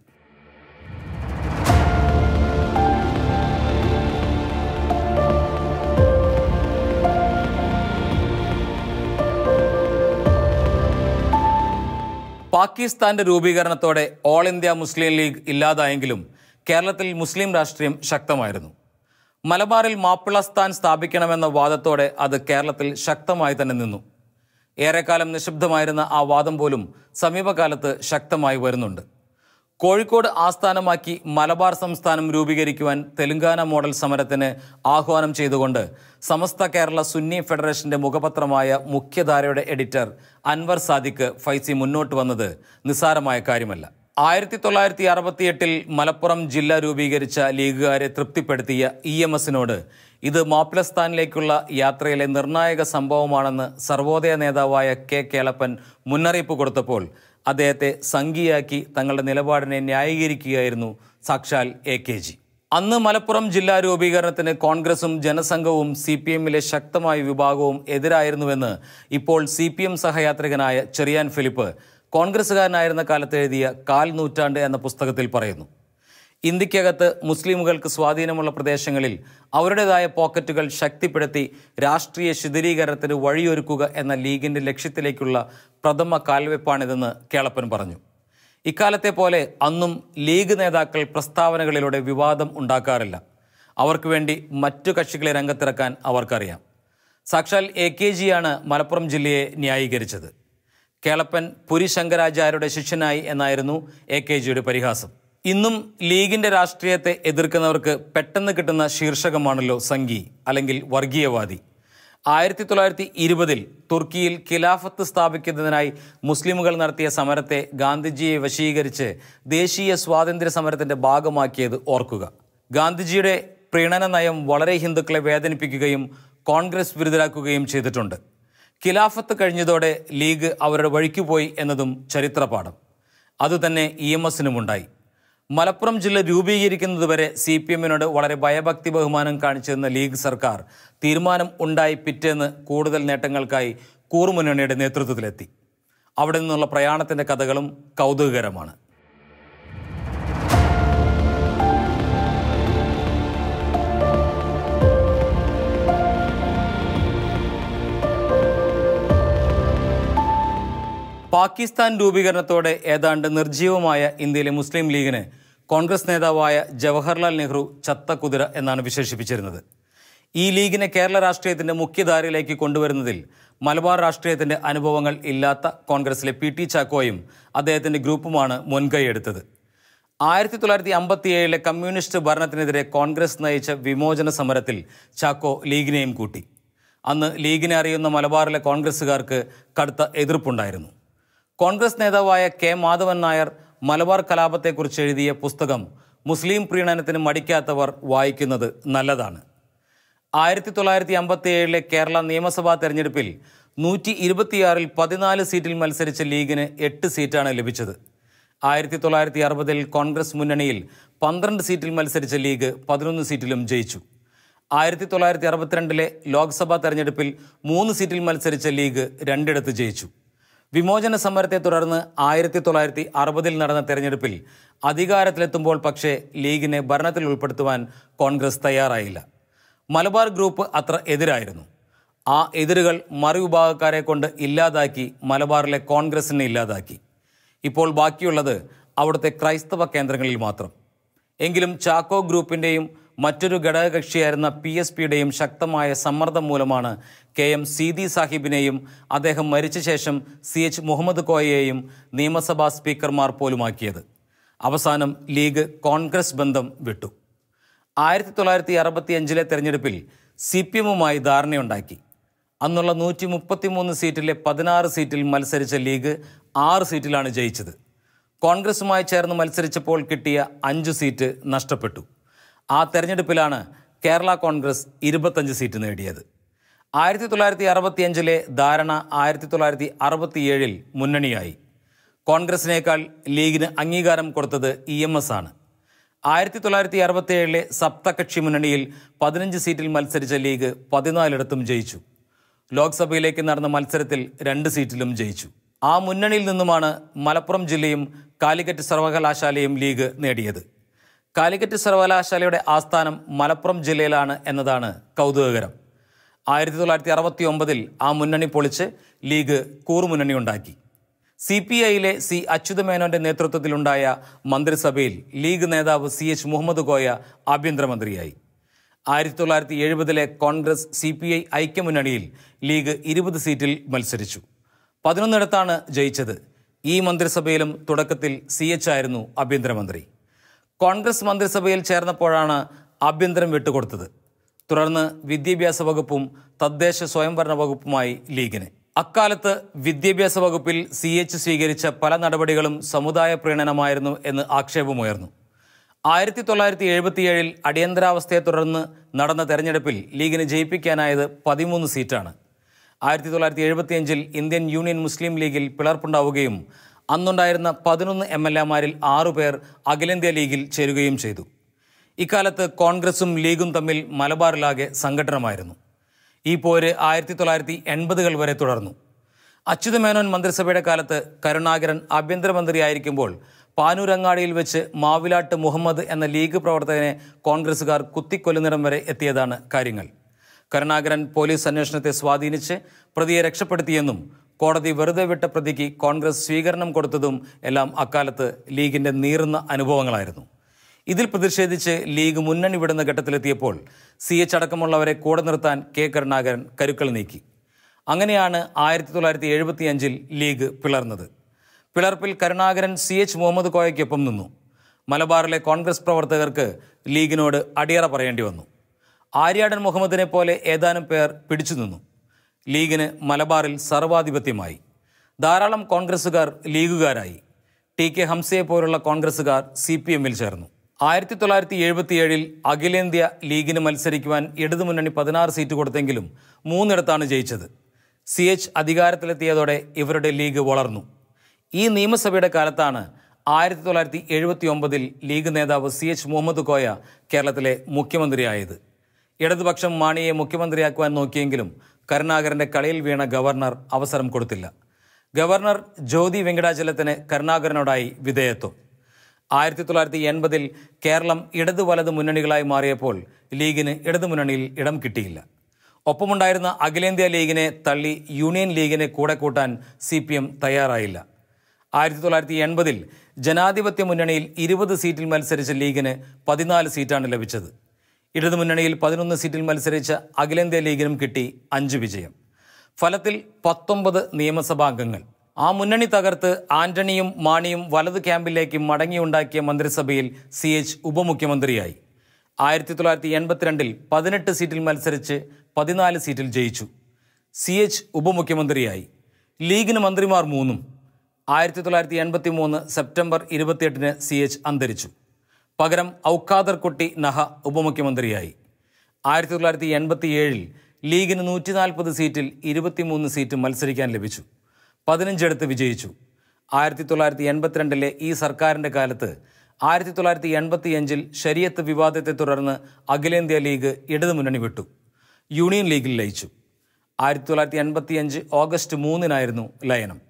A: പാകിസ്ഥാന്റെ രൂപീകരണത്തോടെ ഓൾ ഇന്ത്യ മുസ്ലിം ലീഗ് ഇല്ലാതായെങ്കിലും കേരളത്തിൽ മുസ്ലിം രാഷ്ട്രീയം ശക്തമായിരുന്നു. മലബാറിൽ മാപ്പിളസ്ഥാൻ സ്ഥാപിക്കണമെന്ന വാദത്തോടെ അത് കേരളത്തിൽ ശക്തമായി തന്നെ നിന്നു. ഏറെക്കാലം നിശബ്ദമായിരുന്ന ആ വാദം പോലും സമീപകാലത്ത് ശക്തമായി വരുന്നുണ്ട്. കോഴിക്കോട് ആസ്ഥാനമാക്കി മലബാർ സംസ്ഥാനം രൂപീകരിക്കുവാൻ തെലുങ്കാന മോഡൽ സമരത്തിന് ആഹ്വാനം ചെയ്തുകൊണ്ട് സമസ്ത കേരള സുന്നി ഫെഡറേഷന്റെ മുഖപത്രമായ മുഖ്യധാരയുടെ എഡിറ്റർ അൻവർ സാദിഖ് ഫൈസി മുന്നോട്ട് വന്നത് നിസ്സാരമായ കാര്യമല്ല. ആയിരത്തി തൊള്ളായിരത്തി അറുപത്തി എട്ടിൽ മലപ്പുറം ജില്ല രൂപീകരിച്ച ലീഗുകാരെ തൃപ്തിപ്പെടുത്തിയ ഇ എം എസിനോട് ഇത് മാപ്പിളസ്ഥാനിലേക്കുള്ള യാത്രയിലെ നിർണായക സംഭവമാണെന്ന് സർവോദയ നേതാവായ കെ കേളപ്പൻ മുന്നറിയിപ്പ് കൊടുത്തപ്പോൾ അദ്ദേഹത്തെ സംഘിയാക്കി തങ്ങളുടെ നിലപാടിനെ ന്യായീകരിക്കുകയായിരുന്നു സാക്ഷാൽ എ കെ ജി. അന്ന് മലപ്പുറം ജില്ലാ രൂപീകരണത്തിന് കോൺഗ്രസും ജനസംഘവും സി പി എമ്മിലെ ശക്തമായ വിഭാഗവും എതിരായിരുന്നുവെന്ന് ഇപ്പോൾ സി പി എം സഹയാത്രികനായ ചെറിയാൻ ഫിലിപ്പ് കോൺഗ്രസ്സുകാരനായിരുന്ന കാലത്ത് എഴുതിയ കാൽ നൂറ്റാണ്ട് എന്ന പുസ്തകത്തിൽ പറയുന്നു. ഇന്ത്യക്കകത്ത് മുസ്ലിമുകൾക്ക് സ്വാധീനമുള്ള പ്രദേശങ്ങളിൽ അവരുടേതായ പോക്കറ്റുകൾ ശക്തിപ്പെടുത്തി രാഷ്ട്രീയ ശിഥിലീകരണത്തിന് വഴിയൊരുക്കുക എന്ന ലീഗിന്റെ ലക്ഷ്യത്തിലേക്കുള്ള പ്രഥമ കാൽവെപ്പാണിതെന്ന് കേളപ്പൻ പറഞ്ഞു. ഇക്കാലത്തെ പോലെ അന്നും ലീഗ് നേതാക്കൾ പ്രസ്താവനകളിലൂടെ വിവാദം ഉണ്ടാക്കാറില്ല. അവർക്ക് വേണ്ടി മറ്റു കക്ഷികളെ രംഗത്തിറക്കാൻ അവർക്കറിയാം. സാക്ഷാൽ എ കെ ജിയാണ് മലപ്പുറം ജില്ലയെ ന്യായീകരിച്ചത്. കേളപ്പൻ പുരി ശങ്കരാചാര്യരുടെ ശിഷ്യനായി എന്നായിരുന്നു എ കെ ജിയുടെ പരിഹാസം. ഇന്നും ലീഗിന്റെ രാഷ്ട്രീയത്തെ എതിർക്കുന്നവർക്ക് പെട്ടെന്ന് കിട്ടുന്ന ശീർഷകമാണല്ലോ സംഘി അല്ലെങ്കിൽ വർഗീയവാദി. ആയിരത്തി തൊള്ളായിരത്തി ഇരുപതിൽ തുർക്കിയിൽ ഖിലാഫത്ത് സ്ഥാപിക്കുന്നതിനായി മുസ്ലിമുകൾ നടത്തിയ സമരത്തെ ഗാന്ധിജിയെ വശീകരിച്ച് ദേശീയ സ്വാതന്ത്ര്യ സമരത്തിന്റെ ഭാഗമാക്കിയത് ഓർക്കുക. ഗാന്ധിജിയുടെ പ്രീണന നയം വളരെ ഹിന്ദുക്കളെ വേദനിപ്പിക്കുകയും കോൺഗ്രസ് വിരുദ്ധരാക്കുകയും ചെയ്തിട്ടുണ്ട്. ഖിലാഫത്ത് കഴിഞ്ഞതോടെ ലീഗ് അവരുടെ വഴിക്കുപോയി എന്നതും ചരിത്രപാഠം. അതുതന്നെ ഇ എം എസിനുമുണ്ടായി. മലപ്പുറം ജില്ല രൂപീകരിക്കുന്നതുവരെ സി പി എമ്മിനോട് വളരെ ഭയഭക്തി ബഹുമാനം കാണിച്ചിരുന്ന ലീഗ് സർക്കാർ തീരുമാനം ഉണ്ടായി പിറ്റേന്ന് കൂടുതൽ നേട്ടങ്ങൾക്കായി കൂറുമുന്നണിയുടെ നേതൃത്വത്തിലെത്തി. അവിടെ നിന്നുള്ള പ്രയാണത്തിൻ്റെ കഥകളും കൗതുകകരമാണ്. പാകിസ്ഥാൻ രൂപീകരണത്തോടെ ഏതാണ്ട് നിർജ്ജീവമായ ഇന്ത്യയിലെ മുസ്ലിം ലീഗിന് കോൺഗ്രസ് നേതാവായ ജവഹർലാൽ നെഹ്റു ചത്ത കുതിര എന്നാണ് വിശേഷിപ്പിച്ചിരുന്നത്. ഈ ലീഗിനെ കേരള രാഷ്ട്രീയത്തിൻ്റെ മുഖ്യധാരയിലേക്ക് കൊണ്ടുവരുന്നതിൽ മലബാർ രാഷ്ട്രീയത്തിൻ്റെ അനുഭവങ്ങൾ ഇല്ലാത്ത കോൺഗ്രസിലെ പി ടി ചാക്കോയും അദ്ദേഹത്തിൻ്റെ ഗ്രൂപ്പുമാണ് മുൻകൈയെടുത്തത്. ആയിരത്തി തൊള്ളായിരത്തി അമ്പത്തി ഏഴിലെ കമ്മ്യൂണിസ്റ്റ് ഭരണത്തിനെതിരെ കോൺഗ്രസ് നയിച്ച വിമോചന സമരത്തിൽ ചാക്കോ ലീഗിനെയും കൂട്ടി. അന്ന് ലീഗിനെ അറിയുന്ന മലബാറിലെ കോൺഗ്രസ്സുകാർക്ക് കടുത്ത എതിർപ്പുണ്ടായിരുന്നു. കോൺഗ്രസ് നേതാവായ കെ മാധവൻ നായർ മലബാർ കലാപത്തെക്കുറിച്ച് എഴുതിയ പുസ്തകം മുസ്ലിം പ്രീണനത്തിന് മടിക്കാത്തവർ വായിക്കുന്നത് നല്ലതാണ്. ആയിരത്തി തൊള്ളായിരത്തി അമ്പത്തി ഏഴിലെ കേരള നിയമസഭാ തെരഞ്ഞെടുപ്പിൽ നൂറ്റി ഇരുപത്തിയാറിൽ പതിനാല് സീറ്റിൽ മത്സരിച്ച ലീഗിന് എട്ട് സീറ്റാണ് ലഭിച്ചത്. ആയിരത്തി തൊള്ളായിരത്തി അറുപതിൽ കോൺഗ്രസ് മുന്നണിയിൽ പന്ത്രണ്ട് സീറ്റിൽ മത്സരിച്ച ലീഗ് പതിനൊന്ന് സീറ്റിലും ജയിച്ചു. ആയിരത്തി തൊള്ളായിരത്തി അറുപത്തിരണ്ടിലെ ലോക്സഭാ തെരഞ്ഞെടുപ്പിൽ മൂന്ന് സീറ്റിൽ മത്സരിച്ച ലീഗ് രണ്ടിടത്ത് ജയിച്ചു. വിമോചന സമരത്തെ തുടർന്ന് ആയിരത്തി തൊള്ളായിരത്തി അറുപതിൽ നടന്ന തെരഞ്ഞെടുപ്പിൽ അധികാരത്തിലെത്തുമ്പോൾ പക്ഷേ ലീഗിനെ ഭരണത്തിൽ ഉൾപ്പെടുത്തുവാൻ കോൺഗ്രസ് തയ്യാറായില്ല. മലബാർ ഗ്രൂപ്പ് അത്ര എതിരായിരുന്നു. ആ എതിരുകൾ മറുവിഭാഗക്കാരെ കൊണ്ട് ഇല്ലാതാക്കി മലബാറിലെ കോൺഗ്രസിനെ ഇല്ലാതാക്കി. ഇപ്പോൾ ബാക്കിയുള്ളത് അവിടുത്തെ ക്രൈസ്തവ കേന്ദ്രങ്ങളിൽ മാത്രം. എങ്കിലും ചാക്കോ ഗ്രൂപ്പിൻ്റെയും മറ്റൊരു ഘടകകക്ഷിയായിരുന്ന പി എസ് പിയുടെയും ശക്തമായ സമ്മർദ്ദം മൂലമാണ് കെ എം സീതി സാഹിബിനെയും അദ്ദേഹം മരിച്ച ശേഷം സി എച്ച് മുഹമ്മദ് കോയയെയും നിയമസഭാ സ്പീക്കർമാർ പോലുമാക്കിയത്. അവസാനം ലീഗ് കോൺഗ്രസ് ബന്ധം വിട്ടു. ആയിരത്തി തൊള്ളായിരത്തി അറുപത്തി അഞ്ചിലെ തെരഞ്ഞെടുപ്പിൽ സി പി എമ്മുമായി ധാരണയുണ്ടാക്കി. അന്നുള്ള നൂറ്റി മുപ്പത്തിമൂന്ന് സീറ്റിലെ പതിനാറ് സീറ്റിൽ മത്സരിച്ച ലീഗ് ആറ് സീറ്റിലാണ് ജയിച്ചത്. കോൺഗ്രസുമായി ചേർന്ന് മത്സരിച്ചപ്പോൾ കിട്ടിയ അഞ്ച് സീറ്റ് നഷ്ടപ്പെട്ടു. ആ തെരഞ്ഞെടുപ്പിലാണ് കേരള കോൺഗ്രസ് ഇരുപത്തഞ്ച് സീറ്റ് നേടിയത്. ആയിരത്തി തൊള്ളായിരത്തി അറുപത്തി അഞ്ചിലെ ധാരണ ആയിരത്തി തൊള്ളായിരത്തി അറുപത്തിയേഴിൽ മുന്നണിയായി. കോൺഗ്രസിനേക്കാൾ ലീഗിന് അംഗീകാരം കൊടുത്തത് ഇ എം എസ് ആണ്. ആയിരത്തി തൊള്ളായിരത്തി അറുപത്തി ഏഴിലെ സപ്തകക്ഷി മുന്നണിയിൽ പതിനഞ്ച് സീറ്റിൽ മത്സരിച്ച ലീഗ് പതിനാലിടത്തും ജയിച്ചു. ലോക്സഭയിലേക്ക് നടന്ന മത്സരത്തിൽ രണ്ട് സീറ്റിലും ജയിച്ചു. ആ മുന്നണിയിൽ നിന്നുമാണ് മലപ്പുറം ജില്ലയും കാലിക്കറ്റ് സർവകലാശാലയും ലീഗ് നേടിയത്. കാലിക്കറ്റ് സർവകലാശാലയുടെ ആസ്ഥാനം മലപ്പുറം ജില്ലയിലാണ് എന്നതാണ് കൗതുകകരം. ആയിരത്തി തൊള്ളായിരത്തി അറുപത്തി ഒമ്പതിൽ ആ മുന്നണി പൊളിച്ച് ലീഗ് കൂറുമുന്നണി ഉണ്ടാക്കി. സി പി ഐയിലെ സി അച്യുതമേനോന്റെ നേതൃത്വത്തിലുണ്ടായ മന്ത്രിസഭയിൽ ലീഗ് നേതാവ് സി എച്ച് മുഹമ്മദ് കോയ ആഭ്യന്തരമന്ത്രിയായി. ആയിരത്തി തൊള്ളായിരത്തി എഴുപതിലെ കോൺഗ്രസ് സി പി ഐ ഐക്യമുന്നണിയിൽ ലീഗ് ഇരുപത് സീറ്റിൽ മത്സരിച്ചു. പതിനൊന്നിടത്താണ് ജയിച്ചത്. ഈ മന്ത്രിസഭയിലും തുടക്കത്തിൽ സി എച്ച് ആയിരുന്നു ആഭ്യന്തരമന്ത്രി. കോൺഗ്രസ് മന്ത്രിസഭയിൽ ചേർന്നപ്പോഴാണ് ആഭ്യന്തരം വിട്ടുകൊടുത്തത്. തുടർന്ന് വിദ്യാഭ്യാസ വകുപ്പും തദ്ദേശ സ്വയംഭരണ വകുപ്പുമായി ലീഗിന്. അക്കാലത്ത് വിദ്യാഭ്യാസ വകുപ്പിൽ സി എച്ച് സ്വീകരിച്ച പല നടപടികളും സമുദായ പ്രീണനമായിരുന്നു എന്ന് ആക്ഷേപമുയർന്നു. ആയിരത്തി തൊള്ളായിരത്തി എഴുപത്തിയേഴിൽ അടിയന്തരാവസ്ഥയെ തുടർന്ന് നടന്ന തെരഞ്ഞെടുപ്പിൽ ലീഗിന് ജയിപ്പിക്കാനായത് പതിമൂന്ന് സീറ്റാണ്. ആയിരത്തി തൊള്ളായിരത്തി എഴുപത്തിയഞ്ചിൽ ഇന്ത്യൻ യൂണിയൻ മുസ്ലിം ലീഗിൽ പിളർപ്പുണ്ടാവുകയും അന്നുണ്ടായിരുന്ന പതിനൊന്ന് എം എൽ എമാരിൽ ആറുപേർ അഖിലേന്ത്യാ ലീഗിൽ ചേരുകയും ചെയ്തു. ഇക്കാലത്ത് കോൺഗ്രസും ലീഗും തമ്മിൽ മലബാറിലാകെ സംഘട്ടനമായിരുന്നു. ഈ പോര് ആയിരത്തി തൊള്ളായിരത്തി എൺപതുകൾ വരെ തുടർന്നു. അച്യുതമേനോൻ മന്ത്രിസഭയുടെ കാലത്ത് കരുണാകരൻ ആഭ്യന്തരമന്ത്രിയായിരിക്കുമ്പോൾ പാനൂരങ്ങാടിയിൽ വെച്ച് മാവിലാട്ട് മുഹമ്മദ് എന്ന ലീഗ് പ്രവർത്തകനെ കോൺഗ്രസുകാർ കുത്തിക്കൊല്ലുന്നിടം വരെ എത്തിയതാണ് കാര്യങ്ങൾ. കരുണാകരൻ പോലീസ് അന്വേഷണത്തെ സ്വാധീനിച്ച് പ്രതിയെ രക്ഷപ്പെടുത്തിയെന്നും കോടതി വെറുതെ വിട്ട പ്രതിക്ക് കോൺഗ്രസ് സ്വീകരണം കൊടുത്തതും എല്ലാം അക്കാലത്ത് ലീഗിൻ്റെ നീറുന്ന അനുഭവങ്ങളായിരുന്നു. ഇതിൽ പ്രതിഷേധിച്ച് ലീഗ് മുന്നണി വിടുന്ന ഘട്ടത്തിലെത്തിയപ്പോൾ സി എച്ച് അടക്കമുള്ളവരെ കൂടെ നിർത്താൻ കെ കരുണാകരൻ കരുക്കൾ നീക്കി. അങ്ങനെയാണ് ആയിരത്തി തൊള്ളായിരത്തി എഴുപത്തി അഞ്ചിൽ ലീഗ് പിളർന്നത്. പിളർപ്പിൽ കരുണാകരൻ സി എച്ച് മുഹമ്മദ് കോയയ്ക്കൊപ്പം നിന്നു. മലബാറിലെ കോൺഗ്രസ് പ്രവർത്തകർക്ക് ലീഗിനോട് അടിയറ പറയേണ്ടി വന്നു. ആര്യാടൻ മുഹമ്മദിനെ പോലെ ഏതാനും പേർ പിടിച്ചു നിന്നു. ലീഗിന് മലബാറിൽ സർവാധിപത്യമായി. ധാരാളം കോൺഗ്രസുകാർ ലീഗുകാരായി. ടി കെ ഹംസയെ പോലുള്ള കോൺഗ്രസുകാർ സി പി എമ്മിൽ ചേർന്നു. ആയിരത്തി തൊള്ളായിരത്തി എഴുപത്തിയേഴിൽ അഖിലേന്ത്യാ ലീഗിന് മത്സരിക്കുവാൻ ഇടതുമുന്നണി പതിനാറ് സീറ്റ് കൊടുത്തെങ്കിലും മൂന്നിടത്താണ് ജയിച്ചത്. സി എച്ച് അധികാരത്തിലെത്തിയതോടെ ഇവരുടെ ലീഗ് വളർന്നു. ഈ നിയമസഭയുടെ കാലത്താണ് ആയിരത്തി തൊള്ളായിരത്തി എഴുപത്തി ഒമ്പതിൽ ലീഗ് നേതാവ് സി എച്ച് മുഹമ്മദ് കോയ കേരളത്തിലെ മുഖ്യമന്ത്രിയായത്. ഇടതുപക്ഷം മാണിയെ മുഖ്യമന്ത്രിയാക്കുവാൻ നോക്കിയെങ്കിലും കരുണാകരൻ്റെ കളിയിൽ വീണ ഗവർണർ അവസരം കൊടുത്തില്ല. ഗവർണർ ജ്യോതി വെങ്കടാചലത്തിന് കരുണാകരനോടായി വിധേയത്വം. ആയിരത്തി തൊള്ളായിരത്തി എൺപതിൽ കേരളം ഇടതു വലത് മുന്നണികളായി മാറിയപ്പോൾ ലീഗിന് ഇടതുമുന്നണിയിൽ ഇടം കിട്ടിയില്ല. ഒപ്പമുണ്ടായിരുന്ന അഖിലേന്ത്യാ ലീഗിനെ തള്ളി യൂണിയൻ ലീഗിനെ കൂടെ കൂട്ടാൻ സി പി എം തയ്യാറായില്ല. ആയിരത്തി തൊള്ളായിരത്തി എൺപതിൽ ജനാധിപത്യ മുന്നണിയിൽ ഇരുപത് സീറ്റിൽ മത്സരിച്ച ലീഗിന് പതിനാല് സീറ്റാണ് ലഭിച്ചത്. ഇടതുമുന്നണിയിൽ പതിനൊന്ന് സീറ്റിൽ മത്സരിച്ച അഖിലേന്ത്യാ ലീഗിനും കിട്ടി അഞ്ച് വിജയം. ഫലത്തിൽ പത്തൊമ്പത് നിയമസഭാംഗങ്ങൾ. ആ മുന്നണി തകർത്ത് ആന്റണിയും മാണിയും വലതു ക്യാമ്പിലേക്ക് മടങ്ങിയുണ്ടാക്കിയ മന്ത്രിസഭയിൽ സി എച്ച് ഉപമുഖ്യമന്ത്രിയായി. ആയിരത്തി തൊള്ളായിരത്തി എൺപത്തിരണ്ടിൽ പതിനെട്ട് സീറ്റിൽ മത്സരിച്ച് പതിനാല് സീറ്റിൽ ജയിച്ചു. സി എച്ച് ഉപമുഖ്യമന്ത്രിയായി. ലീഗിന് മന്ത്രിമാർ മൂന്നും. ആയിരത്തി തൊള്ളായിരത്തി എൺപത്തി മൂന്ന് സെപ്റ്റംബർ ഇരുപത്തിയെട്ടിന് സി എച്ച് അന്തരിച്ചു. പകരം ഔക്കാദർ കുട്ടി നഹ ഉപമുഖ്യമന്ത്രിയായി. ആയിരത്തി തൊള്ളായിരത്തി എൺപത്തി ഏഴിൽ ലീഗിന് നൂറ്റി നാൽപ്പത് സീറ്റിൽ ഇരുപത്തിമൂന്ന് സീറ്റ് മത്സരിക്കാൻ ലഭിച്ചു. പതിനഞ്ചെടുത്ത് വിജയിച്ചു. ആയിരത്തി തൊള്ളായിരത്തി എൺപത്തിരണ്ടിലെ ഈ സർക്കാരിൻ്റെ കാലത്ത് ആയിരത്തി തൊള്ളായിരത്തി എൺപത്തിയഞ്ചിൽ ശരീഅത്ത് വിവാദത്തെ തുടർന്ന് അഖിലേന്ത്യാ ലീഗ് ഇടതുമുന്നണി വിട്ടു. യൂണിയൻ ലീഗിൽ ലയിച്ചു. ആയിരത്തി തൊള്ളായിരത്തി എൺപത്തിയഞ്ച് ഓഗസ്റ്റ് മൂന്നിനായിരുന്നു ലയനം.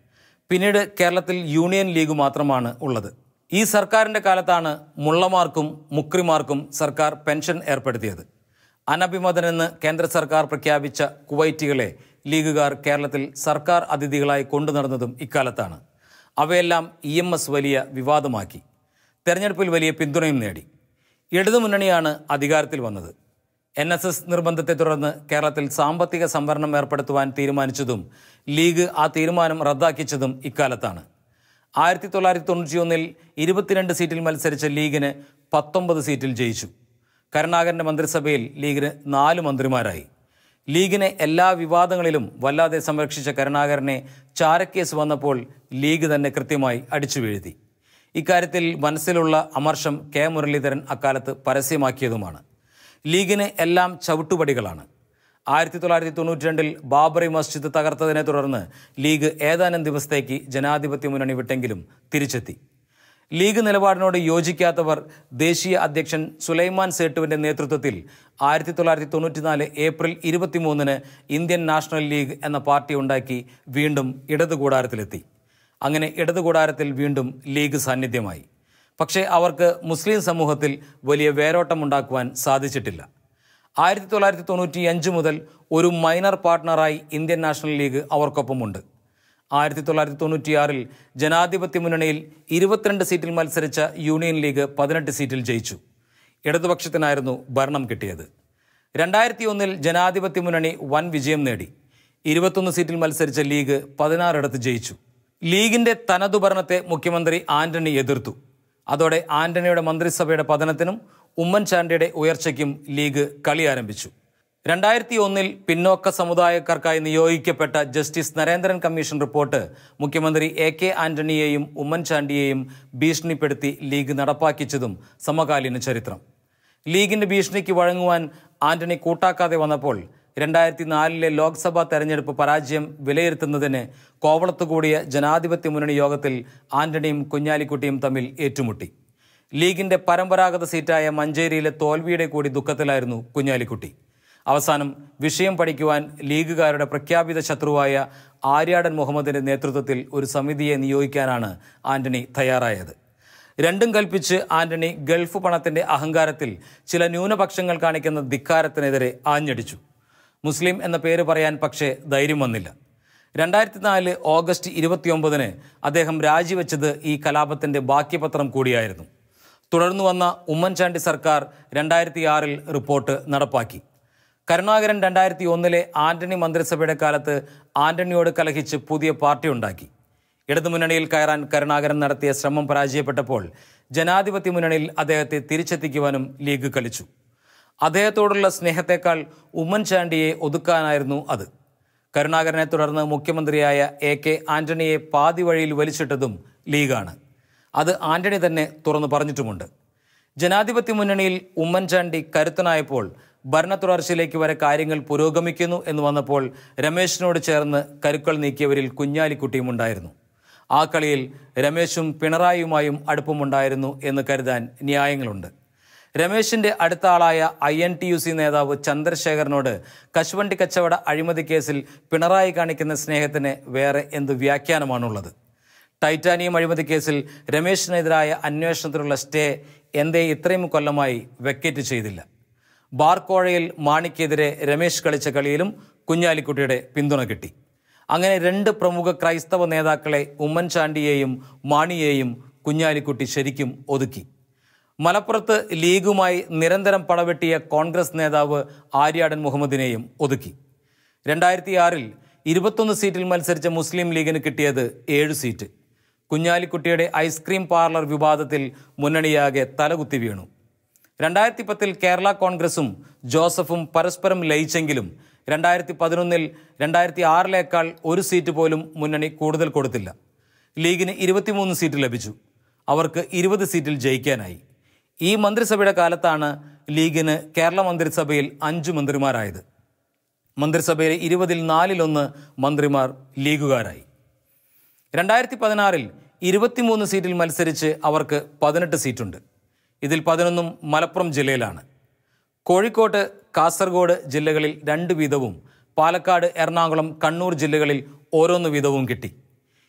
A: പിന്നീട് കേരളത്തിൽ യൂണിയൻ ലീഗ് മാത്രമാണ് ഉള്ളത്. ഈ സർക്കാരിൻ്റെ കാലത്താണ് മുള്ളമാർക്കും മുക്രിമാർക്കും സർക്കാർ പെൻഷൻ ഏർപ്പെടുത്തിയത്. അനഭിമതനെന്ന് കേന്ദ്ര സർക്കാർ പ്രഖ്യാപിച്ച കുവൈറ്റികളെ ലീഗുകാർ കേരളത്തിൽ സർക്കാർ അതിഥികളായി കൊണ്ടു നടന്നതും ഇക്കാലത്താണ്. അവയെല്ലാം ഇ എം എസ് വലിയ വിവാദമാക്കി. തെരഞ്ഞെടുപ്പിൽ വലിയ പിന്തുണയും നേടി. ഇടതുമുന്നണിയാണ് അധികാരത്തിൽ വന്നത്. എൻ എസ് എസ് നിർബന്ധത്തെ തുടർന്ന് കേരളത്തിൽ സാമ്പത്തിക സംവരണം ഏർപ്പെടുത്തുവാൻ തീരുമാനിച്ചതും ലീഗ് ആ തീരുമാനം റദ്ദാക്കിച്ചതും ഇക്കാലത്താണ്. ആയിരത്തി തൊള്ളായിരത്തി തൊണ്ണൂറ്റി ഒന്നിൽ ഇരുപത്തിരണ്ട് സീറ്റിൽ മത്സരിച്ച ലീഗിന് പത്തൊമ്പത് സീറ്റിൽ ജയിച്ചു. കരുണാകരൻ്റെ മന്ത്രിസഭയിൽ ലീഗിന് നാല് മന്ത്രിമാരായി. ലീഗിനെ എല്ലാ വിവാദങ്ങളിലും വല്ലാതെ സംരക്ഷിച്ച കരുണാകരനെ ചാരക്കേസ് വന്നപ്പോൾ ലീഗ് തന്നെ കൃത്യമായി അടിച്ചു വീഴ്ത്തി. ഇക്കാര്യത്തിൽ മനസ്സിലുള്ള അമർഷം കെ മുരളീധരൻ അക്കാലത്ത് പരസ്യമാക്കിയതുമാണ്. ലീഗിന് എല്ലാം ചവിട്ടുപടികളാണ്. ആയിരത്തി തൊള്ളായിരത്തി തൊണ്ണൂറ്റി രണ്ടിൽ ബാബറി മസ്ജിദ് തകർത്തതിനെ തുടർന്ന് ലീഗ് ഏതാനും ദിവസത്തേക്ക് ജനാധിപത്യ മുന്നണി വിട്ടെങ്കിലും തിരിച്ചെത്തി. ലീഗ് നിലപാടിനോട് യോജിക്കാത്തവർ ദേശീയ അധ്യക്ഷൻ സുലൈമാൻ സേട്ടുവിൻ്റെ നേതൃത്വത്തിൽ ആയിരത്തി തൊള്ളായിരത്തി തൊണ്ണൂറ്റിനാല് ഏപ്രിൽ ഇരുപത്തിമൂന്നിന് ഇന്ത്യൻ നാഷണൽ ലീഗ് എന്ന പാർട്ടി ഉണ്ടാക്കി വീണ്ടും ഇടതു കൂടാരത്തിലെത്തി. അങ്ങനെ ഇടതു കൂടാരത്തിൽ വീണ്ടും ലീഗ് സാന്നിധ്യമായി. പക്ഷേ അവർക്ക് മുസ്ലിം സമൂഹത്തിൽ വലിയ വേരോട്ടമുണ്ടാക്കുവാൻ സാധിച്ചിട്ടില്ല. ആയിരത്തി തൊള്ളായിരത്തി തൊണ്ണൂറ്റി അഞ്ച് മുതൽ ഒരു മൈനർ പാർട്ട്ണറായി ഇന്ത്യൻ നാഷണൽ ലീഗ് അവർക്കൊപ്പമുണ്ട്. ആയിരത്തി തൊള്ളായിരത്തി തൊണ്ണൂറ്റിയാറിൽ ജനാധിപത്യ മുന്നണിയിൽ ഇരുപത്തിരണ്ട് സീറ്റിൽ മത്സരിച്ച യൂണിയൻ ലീഗ് പതിനെട്ട് സീറ്റിൽ ജയിച്ചു. ഇടതുപക്ഷത്തിനായിരുന്നു ഭരണം കിട്ടിയത്. രണ്ടായിരത്തി ഒന്നിൽ ജനാധിപത്യ മുന്നണി വൻ വിജയം നേടി. ഇരുപത്തൊന്ന് സീറ്റിൽ മത്സരിച്ച ലീഗ് പതിനാറിടത്ത് ജയിച്ചു. ലീഗിൻ്റെ തനതു ഭരണത്തെ മുഖ്യമന്ത്രി ആന്റണി എതിർത്തു. അതോടെ ആന്റണിയുടെ മന്ത്രിസഭയുടെ പതനത്തിനും ഉമ്മൻചാണ്ടിയുടെ ഉയർച്ചയ്ക്കും ലീഗ് കളി ആരംഭിച്ചു. രണ്ടായിരത്തി ഒന്നിൽ പിന്നോക്ക സമുദായക്കാർക്കായി നിയോഗിക്കപ്പെട്ട ജസ്റ്റിസ് നരേന്ദ്രൻ കമ്മീഷൻ റിപ്പോർട്ട് മുഖ്യമന്ത്രി എ കെ ആന്റണിയെയും ഉമ്മൻചാണ്ടിയെയും ഭീഷണിപ്പെടുത്തി ലീഗ് നടപ്പാക്കിച്ചതും സമകാലീന ചരിത്രം. ലീഗിന്റെ ഭീഷണിക്ക് വഴങ്ങുവാൻ ആന്റണി കൂട്ടാക്കാതെ വന്നപ്പോൾ രണ്ടായിരത്തി നാലിലെ ലോക്സഭാ തെരഞ്ഞെടുപ്പ് പരാജയം വിലയിരുത്തുന്നതിന് കോവളത്ത് കൂടിയ ജനാധിപത്യ മുന്നണി യോഗത്തിൽ ആന്റണിയും കുഞ്ഞാലിക്കുട്ടിയും തമ്മിൽ ഏറ്റുമുട്ടി. ലീഗിന്റെ പരമ്പരാഗത സീറ്റായ മഞ്ചേരിയിലെ തോൽവിയുടെ കൂടി ദുഃഖത്തിലായിരുന്നു കുഞ്ഞാലിക്കുട്ടി. അവസാനം വിഷയം പഠിക്കുവാൻ ലീഗുകാരുടെ പ്രഖ്യാപിത ശത്രുവായ ആര്യാടൻ മുഹമ്മദിന്റെ നേതൃത്വത്തിൽ ഒരു സമിതിയെ നിയോഗിക്കാനാണ് ആന്റണി തയ്യാറായത്. രണ്ടും കൽപ്പിച്ച് ആന്റണി ഗൾഫ് പണത്തിന്റെ അഹങ്കാരത്തിൽ ചില ന്യൂനപക്ഷങ്ങൾ കാണിക്കുന്ന ധിക്കാരത്തിനെതിരെ ആഞ്ഞടിച്ചു. മുസ്ലിം എന്ന പേര് പറയാൻ പക്ഷേ ധൈര്യം വന്നില്ല. രണ്ടായിരത്തി നാല് ഓഗസ്റ്റ് ഇരുപത്തിയൊമ്പതിന് അദ്ദേഹം രാജിവെച്ചത് ഈ കലാപത്തിന്റെ ബാക്കിപത്രം കൂടിയായിരുന്നു. തുടർന്നു വന്ന ഉമ്മൻചാണ്ടി സർക്കാർ രണ്ടായിരത്തി ആറിൽ റിപ്പോർട്ട് നടപ്പാക്കി. കരുണാകരൻ രണ്ടായിരത്തി ഒന്നിലെ ആന്റണി മന്ത്രിസഭയുടെ കാലത്ത് ആന്റണിയോട് കലഹിച്ച് പുതിയ പാർട്ടി ഉണ്ടാക്കി. ഇടതുമുന്നണിയിൽ കയറാൻ കരുണാകരൻ നടത്തിയ ശ്രമം പരാജയപ്പെട്ടപ്പോൾ ജനാധിപത്യ മുന്നണിയിൽ അദ്ദേഹത്തെ തിരിച്ചെത്തിക്കുവാനും ലീഗ് കളിച്ചു. അദ്ദേഹത്തോടുള്ള സ്നേഹത്തേക്കാൾ ഉമ്മൻചാണ്ടിയെ ഒതുക്കാനായിരുന്നു അത്. കരുണാകരനെ തുടർന്ന് മുഖ്യമന്ത്രിയായ എ കെ ആന്റണിയെ പാതി വഴിയിൽ വലിച്ചിട്ടതും ലീഗാണ്. അത് ആന്റണി തന്നെ തുറന്നു പറഞ്ഞിട്ടുമുണ്ട്. ജനാധിപത്യ മുന്നണിയിൽ ഉമ്മൻചാണ്ടി കരുത്തനായപ്പോൾ ഭരണ തുടർച്ചയിലേക്ക് വരെ കാര്യങ്ങൾ പുരോഗമിക്കുന്നു എന്ന് വന്നപ്പോൾ രമേശിനോട് ചേർന്ന് കരുക്കൾ നീക്കിയവരിൽ കുഞ്ഞാലിക്കുട്ടിയും ഉണ്ടായിരുന്നു. ആ കളിയിൽ രമേശും പിണറായിയുമായും അടുപ്പമുണ്ടായിരുന്നു എന്ന് കരുതാൻ ന്യായങ്ങളുണ്ട്. രമേശിന്റെ അടുത്ത ആളായ I N T U C നേതാവ് ചന്ദ്രശേഖരനോട് കശുവണ്ടി കച്ചവട അഴിമതി കേസിൽ പിണറായി കാണിക്കുന്ന സ്നേഹത്തിന് വേറെ എന്ത് വ്യാഖ്യാനമാണുള്ളത്? ടൈറ്റാനിയം അഴിമതി കേസിൽ രമേശിനെതിരായ അന്വേഷണത്തിനുള്ള സ്റ്റേ എന്തേ ഇത്രയും കൊല്ലമായി വെക്കേറ്റ് ചെയ്തില്ല? ബാർക്കോഴയിൽ മാണിക്കെതിരെ രമേശ് കളിച്ച കളിയിലും കുഞ്ഞാലിക്കുട്ടിയുടെ പിന്തുണ കിട്ടി. അങ്ങനെ രണ്ട് പ്രമുഖ ക്രൈസ്തവ നേതാക്കളെ, ഉമ്മൻചാണ്ടിയെയും മാണിയെയും കുഞ്ഞാലിക്കുട്ടി ശരിക്കും ഒതുക്കി. മലപ്പുറത്ത് ലീഗുമായി നിരന്തരം പടവെട്ടിയ കോൺഗ്രസ് നേതാവ് ആര്യാടൻ മുഹമ്മദിനെയും ഒതുക്കി. രണ്ടായിരത്തി ആറിൽ ഇരുപത്തൊന്ന് സീറ്റിൽ മത്സരിച്ച മുസ്ലിം ലീഗിന് കിട്ടിയത് ഏഴ് സീറ്റ്. കുഞ്ഞാലിക്കുട്ടിയുടെ ഐസ്ക്രീം പാർലർ വിവാദത്തിൽ മുന്നണിയാകെ തലകുത്തി വീണു. രണ്ടായിരത്തി പത്തിൽ കേരള കോൺഗ്രസും ജോസഫും പരസ്പരം ലയിച്ചെങ്കിലും രണ്ടായിരത്തി പതിനൊന്നിൽ രണ്ടായിരത്തി ആറിലേക്കാൾ ഒരു സീറ്റ് പോലും മുന്നണി കൂടുതൽ കൊടുത്തില്ല. ലീഗിന് ഇരുപത്തിമൂന്ന് സീറ്റ് ലഭിച്ചു. അവർക്ക് ഇരുപത് സീറ്റിൽ ജയിക്കാനായി. ഈ മന്ത്രിസഭയുടെ കാലത്താണ് ലീഗിന് കേരള മന്ത്രിസഭയിൽ അഞ്ച് മന്ത്രിമാരായത്. മന്ത്രിസഭയിലെ ഇരുപതിൽ നാലിലൊന്ന് മന്ത്രിമാർ ലീഗുകാരായി. രണ്ടായിരത്തി പതിനാറിൽ ഇരുപത്തിമൂന്ന് സീറ്റിൽ മത്സരിച്ച് അവർക്ക് പതിനെട്ട് സീറ്റുണ്ട്. ഇതിൽ പതിനൊന്നും മലപ്പുറം ജില്ലയിലാണ്. കോഴിക്കോട്, കാസർഗോഡ് ജില്ലകളിൽ രണ്ട് വീതവും പാലക്കാട്, എറണാകുളം, കണ്ണൂർ ജില്ലകളിൽ ഓരോന്ന് വീതവും കിട്ടി.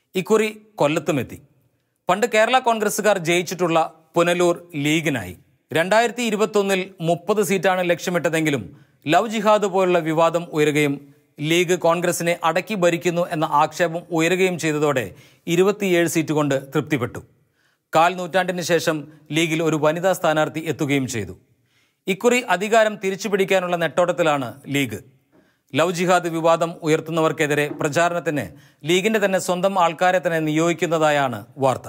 A: ഇക്കുറി കൊല്ലത്തുമെത്തി. പണ്ട് കേരള കോൺഗ്രസുകാർ ജയിച്ചിട്ടുള്ള പുനലൂർ ലീഗിനായി. രണ്ടായിരത്തി ഇരുപത്തൊന്നിൽ മുപ്പത് സീറ്റാണ് ലക്ഷ്യമിട്ടതെങ്കിലും ലവ് ജിഹാദ് പോലുള്ള വിവാദം ഉയരുകയും ലീഗ് കോൺഗ്രസിനെ അടക്കി ഭരിക്കുന്നു എന്ന ആക്ഷേപം ഉയരുകയും ചെയ്തതോടെ ഇരുപത്തിയേഴ് സീറ്റ് കൊണ്ട് തൃപ്തിപ്പെട്ടു. കാൽ നൂറ്റാണ്ടിന് ശേഷം ലീഗിൽ ഒരു വനിതാ സ്ഥാനാർത്ഥി എത്തുകയും ചെയ്തു. ഇക്കുറി അധികാരം തിരിച്ചുപിടിക്കാനുള്ള നെട്ടോട്ടത്തിലാണ് ലീഗ്. ലവ് ജിഹാദ് വിവാദം ഉയർത്തുന്നവർക്കെതിരെ പ്രചാരണത്തിന് ലീഗിന്റെ തന്നെ സ്വന്തം ആൾക്കാരെ തന്നെ നിയോഗിക്കുന്നതായാണ് വാർത്ത.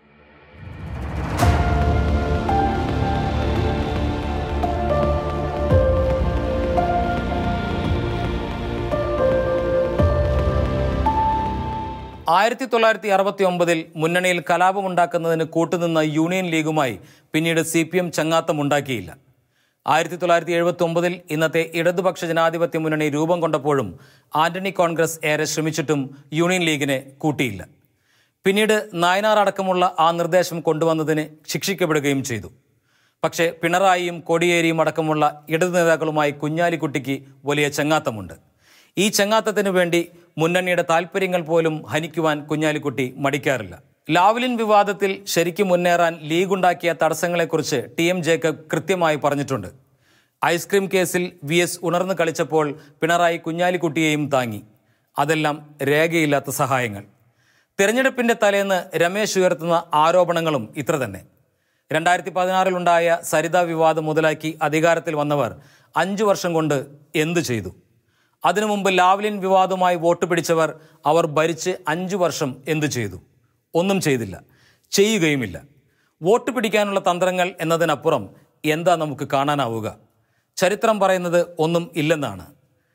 A: ആയിരത്തി തൊള്ളായിരത്തി അറുപത്തി ഒമ്പതിൽ മുന്നണിയിൽ കലാപമുണ്ടാക്കുന്നതിന് കൂട്ടുനിന്ന യൂണിയൻ ലീഗുമായി പിന്നീട് സി പി എം ചങ്ങാത്തമുണ്ടാക്കിയില്ല. ആയിരത്തി തൊള്ളായിരത്തി എഴുപത്തി ഒമ്പതിൽ ഇന്നത്തെ ഇടതുപക്ഷ ജനാധിപത്യ മുന്നണി രൂപം കൊണ്ടപ്പോഴും ആന്റണി കോൺഗ്രസ് ഏറെ ശ്രമിച്ചിട്ടും യൂണിയൻ ലീഗിനെ കൂട്ടിയില്ല. പിന്നീട് നായനാർ അടക്കമുള്ള ആ നിർദ്ദേശം കൊണ്ടുവന്നതിന് ശിക്ഷിക്കപ്പെടുകയും ചെയ്തു. പക്ഷേ പിണറായിയും കോടിയേരിയും അടക്കമുള്ള ഇടതു നേതാക്കളുമായി കുഞ്ഞാലിക്കുട്ടിക്ക് വലിയ ചങ്ങാത്തമുണ്ട്. ഈ ചങ്ങാത്തത്തിനു വേണ്ടി മുന്നണിയുടെ താൽപ്പര്യങ്ങൾ പോലും ഹനിക്കുവാൻ കുഞ്ഞാലിക്കുട്ടി മടിക്കാറില്ല. ലാവ്ലിൻ വിവാദത്തിൽ ശരിക്കും മുന്നേറാൻ ലീഗുണ്ടാക്കിയ തടസ്സങ്ങളെക്കുറിച്ച് ടി എം ജേക്കബ് കൃത്യമായി പറഞ്ഞിട്ടുണ്ട്. ഐസ്ക്രീം കേസിൽ വി എസ് ഉണർന്നു കളിച്ചപ്പോൾ പിണറായി കുഞ്ഞാലിക്കുട്ടിയെയും താങ്ങി. അതെല്ലാം രേഖയില്ലാത്ത സഹായങ്ങൾ. തെരഞ്ഞെടുപ്പിന്റെ തലേന്ന് രമേശ് ഉയർത്തുന്ന ആരോപണങ്ങളും ഇത്ര തന്നെ. രണ്ടായിരത്തി പതിനാറിലുണ്ടായ സരിത വിവാദം മുതലാക്കി അധികാരത്തിൽ വന്നവർ അഞ്ചു വർഷം കൊണ്ട് എന്തു ചെയ്തു? അതിനു മുമ്പ് ലാവ്ലിൻ വിവാദവുമായി വോട്ട് പിടിച്ചവർ അവർ ഭരിച്ച് അഞ്ചു വർഷം എന്തു ചെയ്തു? ഒന്നും ചെയ്തില്ല, ചെയ്യുകയുമില്ല. വോട്ട് പിടിക്കാനുള്ള തന്ത്രങ്ങൾ എന്നതിനപ്പുറം എന്താ നമുക്ക് കാണാനാവുക? ചരിത്രം പറയുന്നത് ഒന്നും ഇല്ലെന്നാണ്.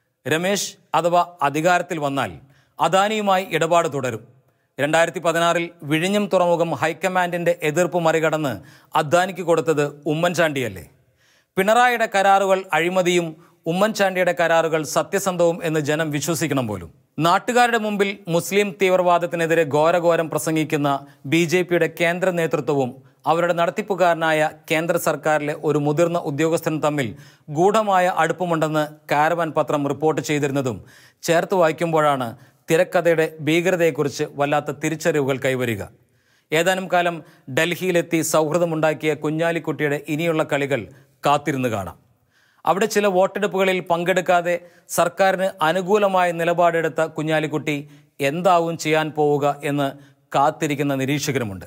A: രമേശ് അഥവാ അധികാരത്തിൽ വന്നാൽ അദാനിയുമായി ഇടപാട് തുടരും. രണ്ടായിരത്തി പതിനാറിൽ വിഴിഞ്ഞം തുറമുഖം ഹൈക്കമാൻഡിന്റെ എതിർപ്പ് മറികടന്ന് അദാനിക്ക് കൊടുത്തത് ഉമ്മൻചാണ്ടിയല്ലേ? പിണറായിയുടെ കരാറുകൾ അഴിമതിയും ഉമ്മൻചാണ്ടിയുടെ കരാറുകൾ സത്യസന്ധവും എന്ന് ജനം വിശ്വസിക്കണം പോലും. നാട്ടുകാരുടെ മുമ്പിൽ മുസ്ലിം തീവ്രവാദത്തിനെതിരെ ഘോരഘോരം പ്രസംഗിക്കുന്ന ബി ജെ പിയുടെ കേന്ദ്ര നേതൃത്വവും അവരുടെ നടത്തിപ്പുകാരനായ കേന്ദ്ര സർക്കാരിലെ ഒരു മുതിർന്ന ഉദ്യോഗസ്ഥനും തമ്മിൽ ഗൂഢമായ അടുപ്പമുണ്ടെന്ന് കാരവാൻ പത്രം റിപ്പോർട്ട് ചെയ്തിരുന്നതും ചേർത്ത് വായിക്കുമ്പോഴാണ് തിരക്കഥയുടെ ഭീകരതയെക്കുറിച്ച് വല്ലാത്ത തിരിച്ചറിവുകൾ കൈവരിക. ഏതാനും കാലം ഡൽഹിയിലെത്തി സൗഹൃദമുണ്ടാക്കിയ കുഞ്ഞാലിക്കുട്ടിയുടെ ഇനിയുള്ള കളികൾ കാത്തിരുന്ന് കാണാം. അവിടെ ചില വോട്ടെടുപ്പുകളിൽ പങ്കെടുക്കാതെ സർക്കാരിന് അനുകൂലമായ നിലപാടെടുത്ത കുഞ്ഞാലിക്കുട്ടി എന്താവും ചെയ്യാൻ പോവുക എന്ന് കാത്തിരിക്കുന്ന നിരീക്ഷകരുമുണ്ട്.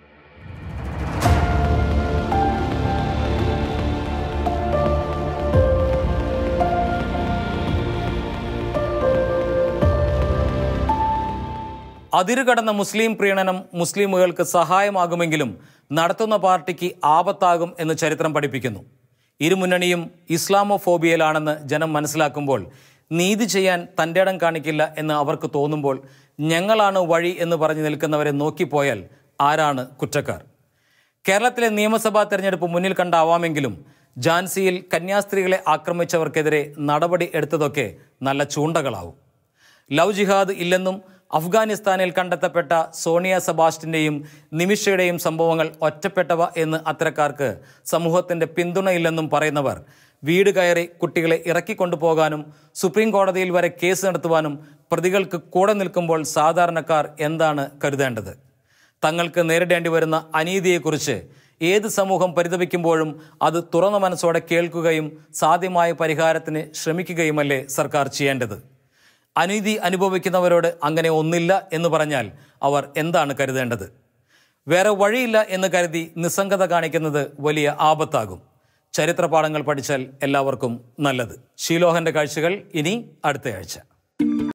A: അതിരുകടന്ന മുസ്ലിം പ്രീണനം മുസ്ലിമുകൾക്ക് സഹായമാകുമെങ്കിലും നടത്തുന്ന പാർട്ടിക്ക് ആപത്താകും എന്ന് ചരിത്രം പഠിപ്പിക്കുന്നു. ഇരുമുന്നണിയും ഇസ്ലാമോഫോബിയയിലാണെന്ന് ജനം മനസ്സിലാക്കുമ്പോൾ, നീതി ചെയ്യാൻ തൻ്റെ ഇടം കാണിക്കില്ല എന്ന് അവർക്ക് തോന്നുമ്പോൾ, ഞങ്ങളാണ് വഴി എന്ന് പറഞ്ഞു നിൽക്കുന്നവരെ നോക്കിപ്പോയാൽ ആരാണ് കുറ്റക്കാർ? കേരളത്തിലെ നിയമസഭാ തെരഞ്ഞെടുപ്പ് മുന്നിൽ കണ്ടാവാമെങ്കിലും ഝാൻസിയിൽ കന്യാസ്ത്രീകളെ ആക്രമിച്ചവർക്കെതിരെ നടപടി എടുത്തതൊക്കെ നല്ല ചൂണ്ടകളാവും. ലവ് ജിഹാദ് ഇല്ലെന്നും അഫ്ഗാനിസ്ഥാനിൽ കണ്ടെത്തപ്പെട്ട സോണിയ സെബാസ്റ്റ്യൻ്റെയും നിമിഷയുടെയും സംഭവങ്ങൾ ഒറ്റപ്പെട്ടവ എന്ന് അത്തരക്കാർക്ക് സമൂഹത്തിൻ്റെ പിന്തുണയില്ലെന്നും പറയുന്നവർ വീട് കയറി കുട്ടികളെ ഇറക്കിക്കൊണ്ടുപോകാനും സുപ്രീം കോടതിയിൽ വരെ കേസ് നടത്തുവാനും പ്രതികൾക്ക് കൂടെ നിൽക്കുമ്പോൾ സാധാരണക്കാർ എന്താണ് കരുതേണ്ടത്? തങ്ങൾക്ക് നേരിടേണ്ടി വരുന്ന അനീതിയെക്കുറിച്ച് ഏത് സമൂഹം പരിതപിക്കുമ്പോഴും അത് തുറന്ന മനസ്സോടെ കേൾക്കുകയും സാധ്യമായ പരിഹാരത്തിന് ശ്രമിക്കുകയുമല്ലേ സർക്കാർ ചെയ്യേണ്ടത്? അനീതി അനുഭവിക്കുന്നവരോട് അങ്ങനെ ഒന്നില്ല എന്ന് പറഞ്ഞാൽ അവർ എന്താണ് കരുതേണ്ടത്? വേറെ വഴിയില്ല എന്ന് കരുതി നിസ്സംഗത കാണിക്കുന്നത് വലിയ ആപത്താകും. ചരിത്രപാഠങ്ങൾ പഠിച്ചാൽ എല്ലാവർക്കും നല്ലത്. ഷീലോഹന്റെ കാഴ്ചകൾ ഇനി അടുത്തയാഴ്ച.